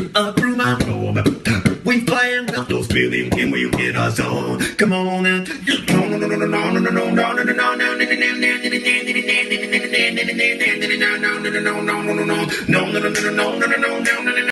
up through my room. We playing with those feelings and we get our zone. Come on and no.